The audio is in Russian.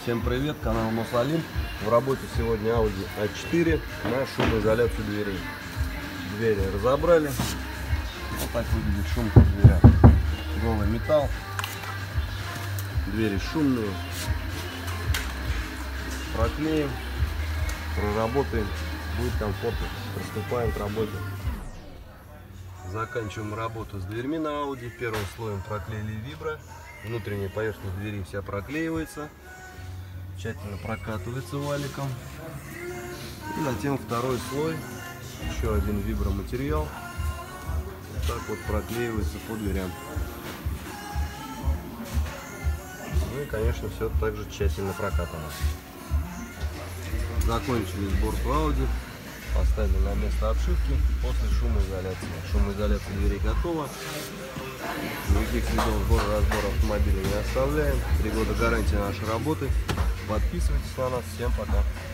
Всем привет, канал Мусалим. В работе сегодня Audi A4 на шумоизоляцию дверей. Двери разобрали. Вот так выглядит шум в дверях. Голый металл. Двери шумные. Проклеим, проработаем. Будет комфортно. Приступаем к работе. Заканчиваем работу с дверьми на Audi. Первым слоем проклеили вибро. Внутренняя поверхность двери вся проклеивается. Тщательно прокатывается валиком. И затем второй слой. Еще один виброматериал. Вот так вот проклеивается по дверям. Ну и, конечно, все также тщательно прокатано. Закончили сборку Audi. Поставили на место обшивки после шумоизоляции. Шумоизоляция дверей готова. Никаких следов сбора-разбора автомобиля не оставляем. 3 года гарантии нашей работы. Подписывайтесь на нас. Всем пока.